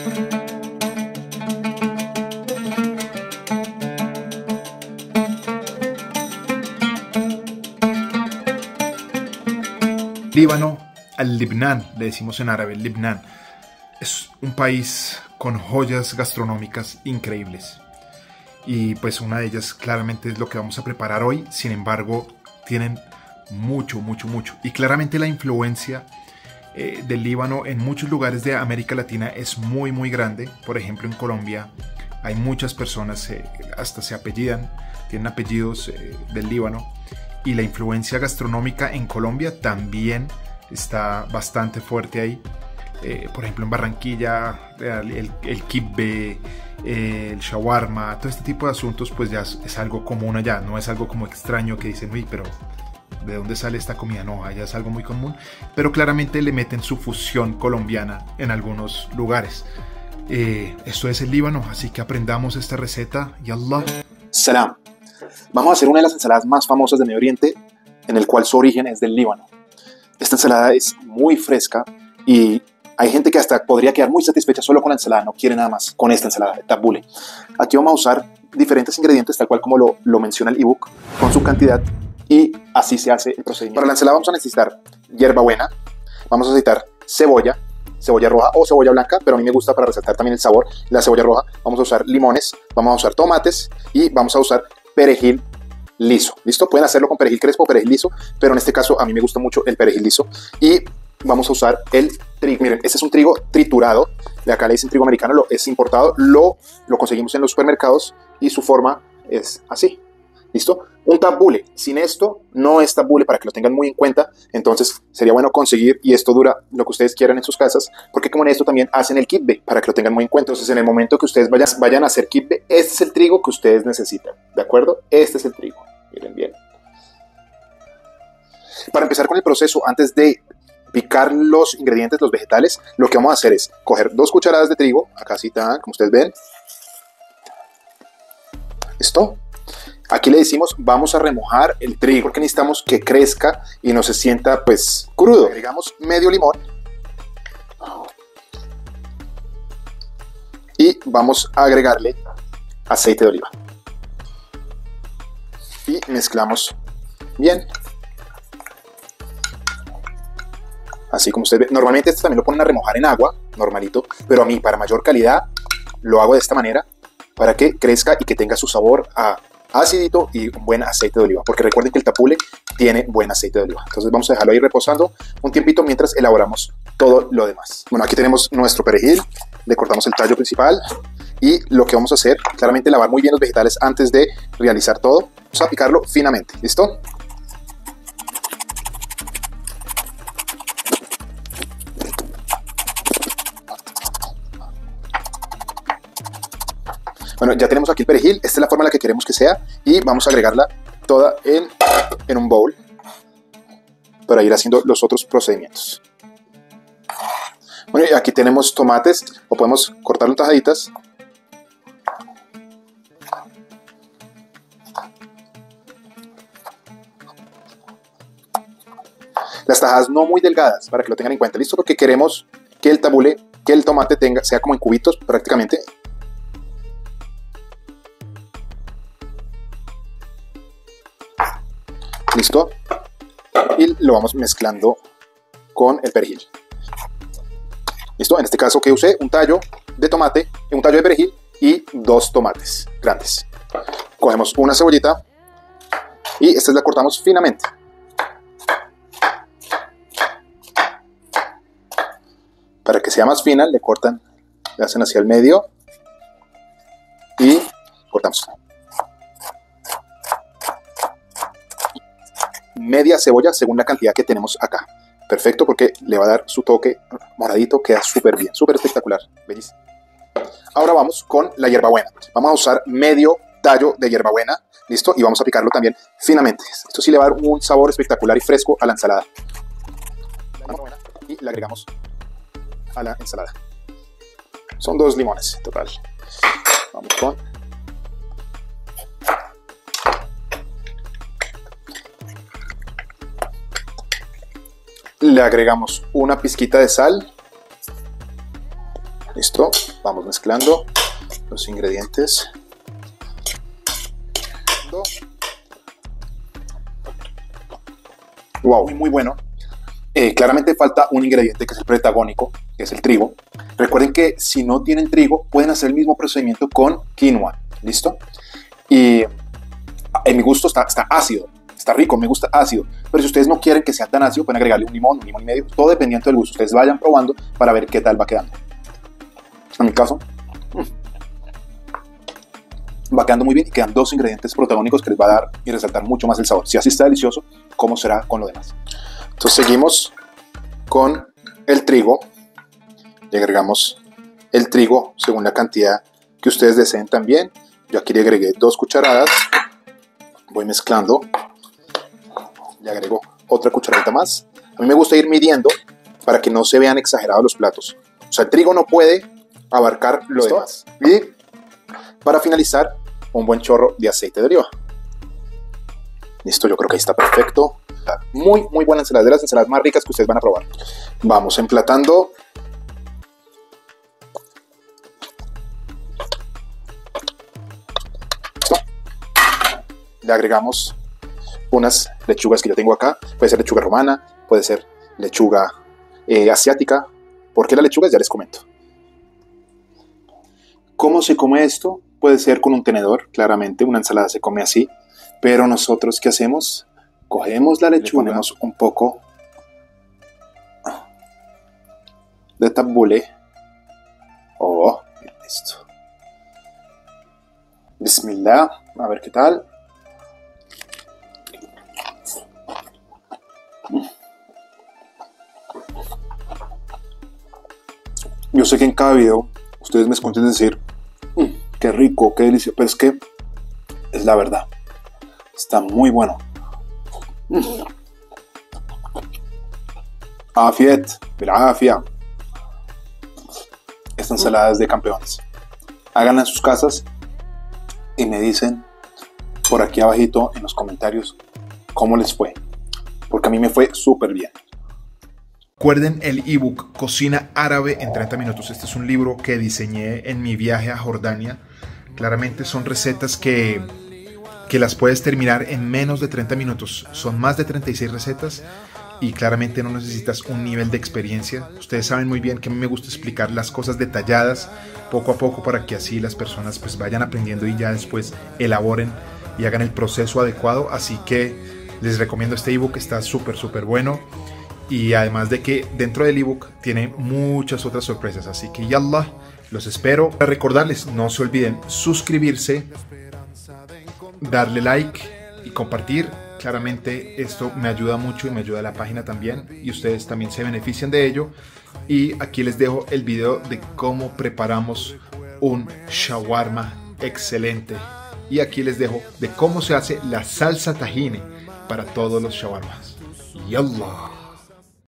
Líbano, al Libnán, le decimos en árabe, Libnán, es un país con joyas gastronómicas increíbles. Y pues una de ellas claramente es lo que vamos a preparar hoy. Sin embargo, tienen mucho. Y claramente la influencia del Líbano en muchos lugares de América Latina es muy grande. Por ejemplo, en Colombia hay muchas personas, hasta se apellidan, tienen apellidos del Líbano. Y la influencia gastronómica en Colombia también está bastante fuerte ahí. Por ejemplo, en Barranquilla, el kibbe, el shawarma, todo este tipo de asuntos pues ya es algo común allá. No es algo como extraño que dicen, uy, pero ¿de dónde sale esta comida? No, allá es algo muy común. Pero claramente le meten su fusión colombiana en algunos lugares. Esto es el Líbano, así que aprendamos esta receta. Yallah. Salam. Vamos a hacer una de las ensaladas más famosas de Medio Oriente, en el cual su origen es del Líbano. Esta ensalada es muy fresca y hay gente que hasta podría quedar muy satisfecha solo con la ensalada, no quiere nada más con esta ensalada de tabbouleh. Aquí vamos a usar diferentes ingredientes, tal cual como lo menciona el ebook, con su cantidad, y así se hace el procedimiento. Para la ensalada vamos a necesitar hierbabuena, vamos a necesitar cebolla roja o cebolla blanca, pero a mí me gusta para resaltar también el sabor la cebolla roja. Vamos a usar limones, vamos a usar tomates y vamos a usar perejil liso. ¿Listo? Pueden hacerlo con perejil crespo o perejil liso, pero en este caso a mí me gusta mucho el perejil liso. Y vamos a usar el trigo. Miren, este es un trigo triturado. De acá le dicen trigo americano, es importado. Lo conseguimos en los supermercados y su forma es así. ¿Listo? Un tabbouleh. Sin esto no es tabbouleh, para que lo tengan muy en cuenta. Entonces sería bueno conseguir, y esto dura lo que ustedes quieran en sus casas, porque como en esto también hacen el kibbe, para que lo tengan muy en cuenta. Entonces en el momento que ustedes vayan a hacer kibbe, este es el trigo que ustedes necesitan. ¿De acuerdo? Este es el trigo. Miren bien. Para empezar con el proceso, antes de picar los ingredientes, los vegetales, lo que vamos a hacer es coger 2 cucharadas de trigo, acá así tan, como ustedes ven. ¿Listo? Aquí le decimos, vamos a remojar el trigo, porque necesitamos que crezca y no se sienta pues crudo. Agregamos medio limón. Y vamos a agregarle aceite de oliva. Y mezclamos bien. Así como ustedes ven. Normalmente esto también lo ponen a remojar en agua, normalito, pero a mí para mayor calidad lo hago de esta manera, para que crezca y que tenga su sabor a acidito y un buen aceite de oliva, porque recuerden que el tabbouleh tiene buen aceite de oliva. Entonces vamos a dejarlo ahí reposando un tiempito mientras elaboramos todo lo demás. Bueno, aquí tenemos nuestro perejil, le cortamos el tallo principal y lo que vamos a hacer, claramente lavar muy bien los vegetales antes de realizar todo. Vamos a picarlo finamente, ¿listo? Bueno, ya tenemos aquí el perejil, esta es la forma en la que queremos que sea y vamos a agregarla toda en un bowl para ir haciendo los otros procedimientos. Bueno, y aquí tenemos tomates, o podemos cortarlo en tajaditas. Las tajadas no muy delgadas, para que lo tengan en cuenta, ¿listo? Porque queremos que el tabbouleh, que el tomate sea como en cubitos prácticamente. ¿Listo? Y lo vamos mezclando con el perejil. ¿Listo? En este caso que usé un tallo de tomate, un tallo de perejil y 2 tomates grandes. Cogemos una cebollita y esta la cortamos finamente. Para que sea más fina, le cortan, le hacen hacia el medio y cortamos. Media cebolla según la cantidad que tenemos acá. Perfecto, porque le va a dar su toque moradito, queda súper bien, súper espectacular. Bellísimo. Ahora vamos con la hierbabuena. Vamos a usar medio tallo de hierbabuena, ¿listo? Y vamos a picarlo también finamente. Esto sí le va a dar un sabor espectacular y fresco a la ensalada. Y le agregamos a la ensalada. Son 2 limones en total. Vamos con... Le agregamos una pizquita de sal Listo, vamos mezclando los ingredientes. Wow, muy bueno. Claramente falta un ingrediente que es el protagónico, que es el trigo. Recuerden que si no tienen trigo, pueden hacer el mismo procedimiento con quinoa. ¿Listo? Y en mi gusto está ácido, está rico, me gusta ácido. Pero si ustedes no quieren que sea tan ácido, pueden agregarle un limón y medio. Todo dependiendo del gusto. Ustedes vayan probando para ver qué tal va quedando. En mi caso, va quedando muy bien y quedan 2 ingredientes protagónicos que les va a dar y resaltar mucho más el sabor. Si así está delicioso, ¿cómo será con lo demás? Entonces seguimos con el trigo. Le agregamos el trigo según la cantidad que ustedes deseen también. Yo aquí le agregué 2 cucharadas. Voy mezclando. Le agrego otra cucharadita más. A mí me gusta ir midiendo para que no se vean exagerados los platos. O sea, el trigo no puede abarcar lo demás. Y para finalizar, un buen chorro de aceite de oliva. Listo, yo creo que ahí está perfecto. Muy, muy buena ensalada, de las ensaladas más ricas que ustedes van a probar. Vamos emplatando. Listo. Le agregamos unas lechugas que yo tengo acá. Puede ser lechuga romana, puede ser lechuga asiática. ¿Por qué las lechugas? Ya les comento. ¿Cómo se come esto? Puede ser con un tenedor, claramente, una ensalada se come así, pero nosotros, ¿qué hacemos? Cogemos la lechuga, le ponemos un poco de tabule. Oh, listo. Bismillah, a ver qué tal. Yo sé que en cada video ustedes me escuchan decir qué rico, qué delicia, pero es que es la verdad. Está muy bueno. Afiet, bilafia. Esta ensalada es de campeones. Háganla en sus casas y me dicen por aquí abajito en los comentarios cómo les fue, porque a mí me fue súper bien. Recuerden el ebook Cocina Árabe en 30 minutos. Este es un libro que diseñé en mi viaje a Jordania. Claramente son recetas que las puedes terminar en menos de 30 minutos. Son más de 36 recetas y claramente no necesitas un nivel de experiencia. Ustedes saben muy bien que a mí me gusta explicar las cosas detalladas poco a poco para que así las personas pues vayan aprendiendo y ya después elaboren y hagan el proceso adecuado. Así que les recomiendo este ebook, está súper bueno. Y además de que dentro del ebook tiene muchas otras sorpresas. Así que yallah, los espero. Para recordarles, no se olviden suscribirse, darle like y compartir. Claramente esto me ayuda mucho y me ayuda a la página también. Y ustedes también se benefician de ello. Y aquí les dejo el video de cómo preparamos un shawarma excelente. Y aquí les dejo de cómo se hace la salsa tahini para todos los shawarmas. Yallah.